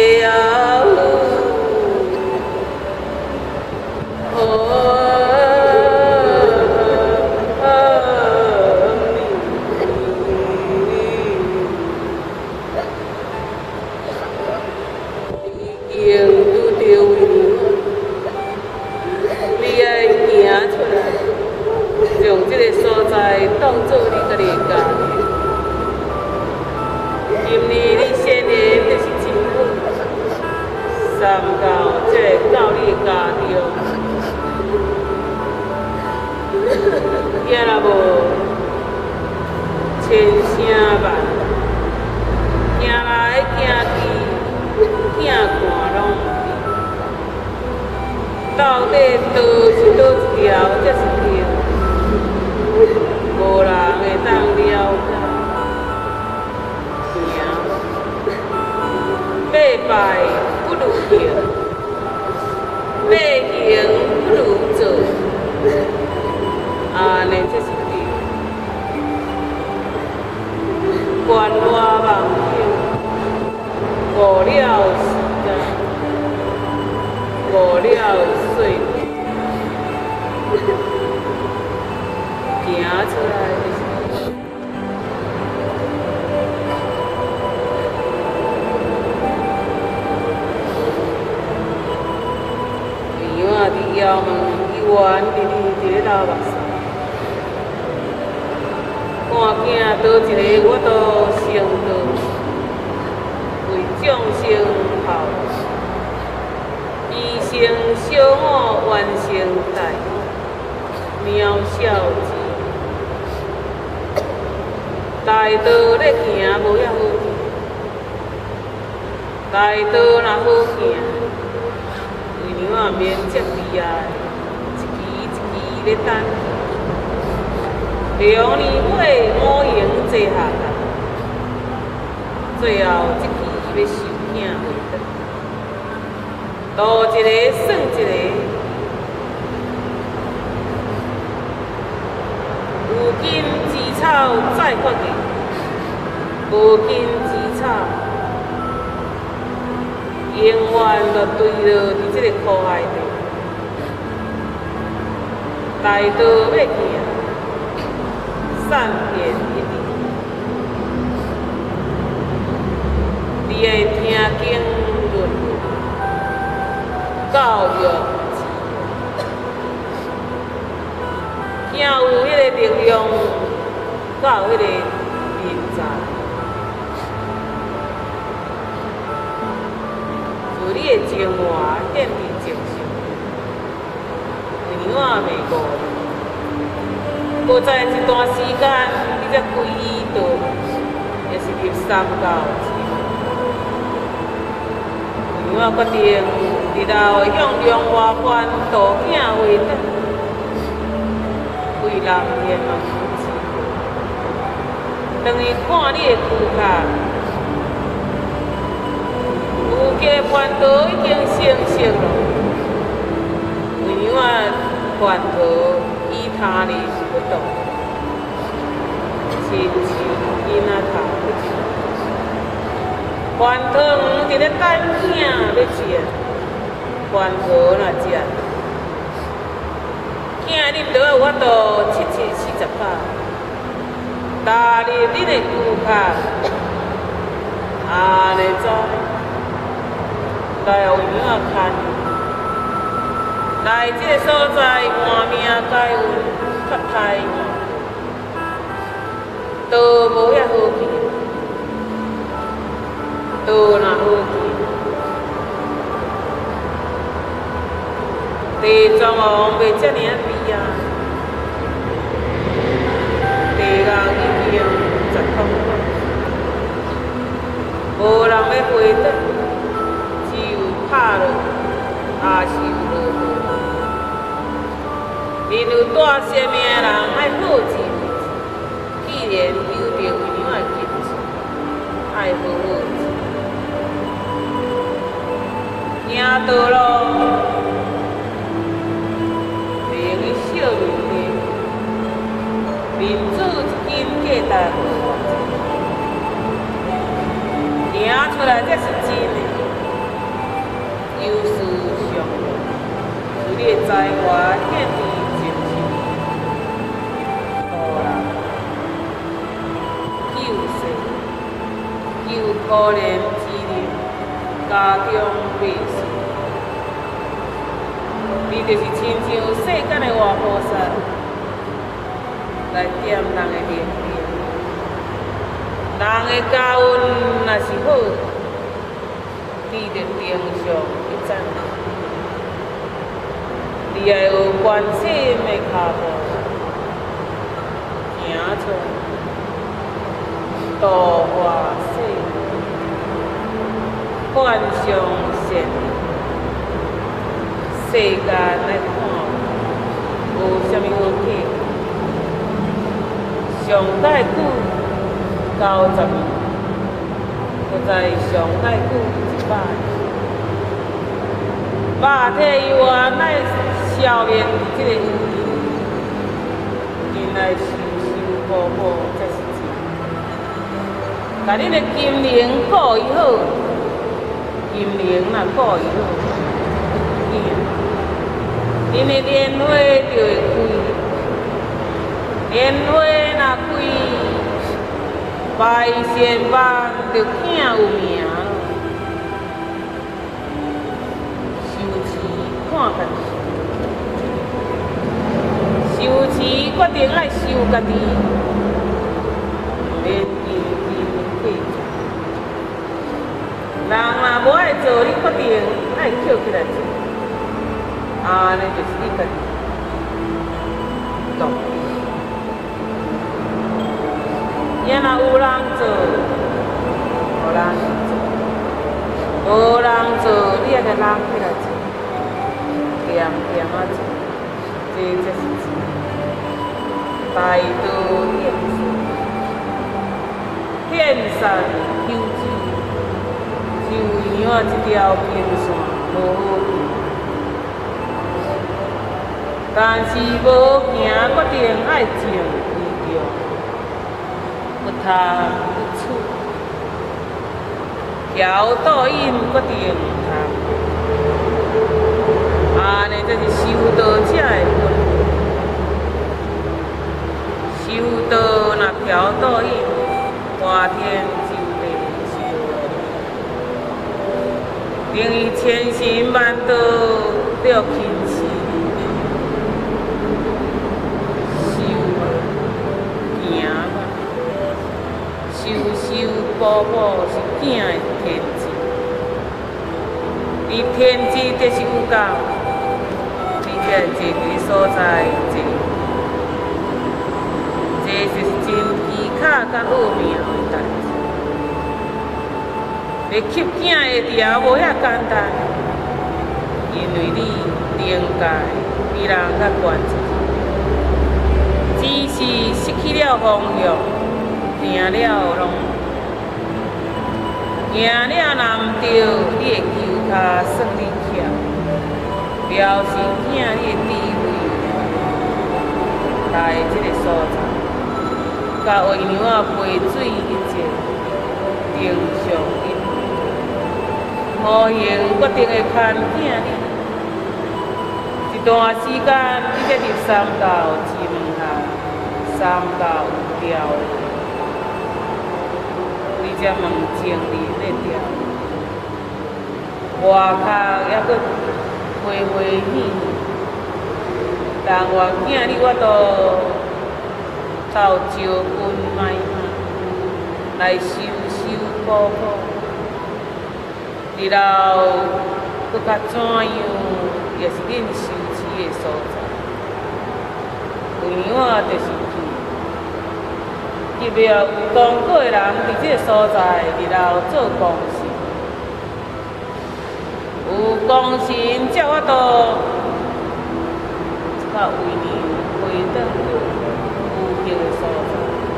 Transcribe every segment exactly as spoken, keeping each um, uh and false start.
啊，哦啊，已经拄着为你爱行出来，将这个所在当作你家己的家庭。今年你生的就是真好，三到这个到你的家庭，惊若无千声万，行来行去，疼看拢有你。到底倒是倒一条才是对？无人会当了解。马败不如行，马行不如做，安尼才是对。关我梦境，误了时间，误了岁月，行出来的是。遥问伊原伫你伫咧流目屎，看见倒一个我都成道，为众生效，医生小我完成大业，渺小之大道咧行无遐好行，大道若好行。娘仔免接离啊，一期一期咧等，两年尾五行坐下来，最后一期要收囝回转，度一个算一个，有金之草再发芽，无金之草。永远就对落伫这个苦海里，大道要行，善变一定。你会听经论，教育子，囝有迄个力量，才有迄个人才。你的情话献伫正心，娘仔袂误你。无在一段时间，你才归依道，也是入三教之门。娘仔决定日后会向龙华关渡囝回转，为人天嘛负责。等于看你的躯壳。有家烦恼已经成熟了，为娘仔烦恼以他人不动，亲像囡仔头不食，饭汤伫咧等囝要食，饭汤若食，囝啉就有法度七七四十摆，踏入恁的躯壳，安尼走。来有娘仔牵，来这个所在换命解运较歹呢，道无遐好去，道若好去，地藏王袂遮尔啊悲啊，地人已经十通了，无人要回转。拍落，也是有落雨。面有带生命的人，爱好自为之。既然有着为娘仔金子，爱好好之。行道路，袂用去笑面地，面子一斤价值无偌济。行出来才是真的。 在我现地接受，度人救世，救可怜之人，家中百姓。你就是亲像世间的活菩萨，来点人的灵命。人的家运若是好，你着定上一赞。你要有关心的脚步，行出度化世，换上善。世间来看，有啥物好睇？上介久九十年，搁再上介久一百年。肉体以外，乃消灭即个意义，人来修修补补才是真。甲恁的金灵顾伊好，金灵若顾伊好，恁的莲花就会开，莲花若开，百善万就囝有名。看家己，修持决定爱修家己，免斤斤计较。人若无爱做，你决定爱捡起来做，安尼就是你家己懂。也若有人做，无人做，无人做，你也着人起来做。点点啊做，这才是真。大道现善，现善求知，就样啊这条平线无好行，但是无行决定爱静为重，不通不处，调导引决定唔通。安尼就是修道者的本分。修道若调导引，花天酒地修，令伊千辛万苦了轻视。修嘛，行嘛，修修补补是囝的天职，伊天职就是有教。这坐伫所在坐，这就是真奇巧甲奥妙的代志。要吸囝的条无遐简单，因为你灵界比人较悬一只是失去了方向，行了拢行了若毋对，你的球脚算你巧。表示囝你的智慧来即个所在，甲为娘仔陪水一节，定上因，五行决定会牵囝你。一段时间，你才入三教之门下，三教有调，你才问情理咧调，外壳还佫。花花喜喜，但我囝你我都斗招君买买，来修修补补，日后佫较怎样，也是恁修持的所在。为娘仔就是去，入了有功果的人，伫即个所在，日后做公事。有公神才我都较为娘回转到有迄个所在。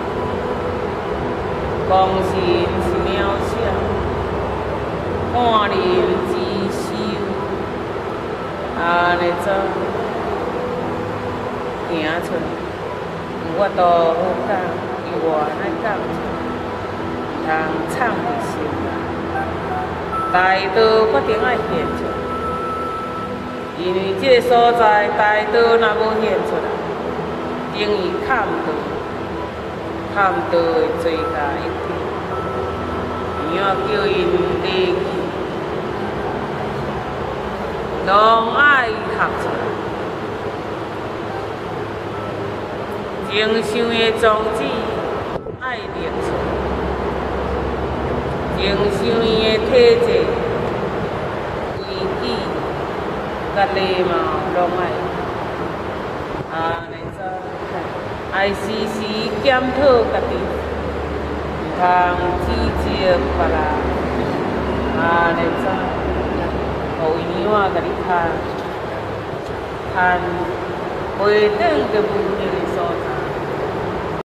公神是渺小，看人之修，安尼做行出，有法度好讲，以外咱讲出，通藏伫心内。大道决定爱现出， 因为这个所在大道若无现出来，等于看道，看道的做家一体，伊要叫因离去，拢爱合出来。情想的宗旨爱立出来，情想伊的体质、规矩、甲礼貌拢爱，啊，你知？爱时时检讨家己，毋通指责别人，啊，你知？互医院甲你看，看回转着文明的所在。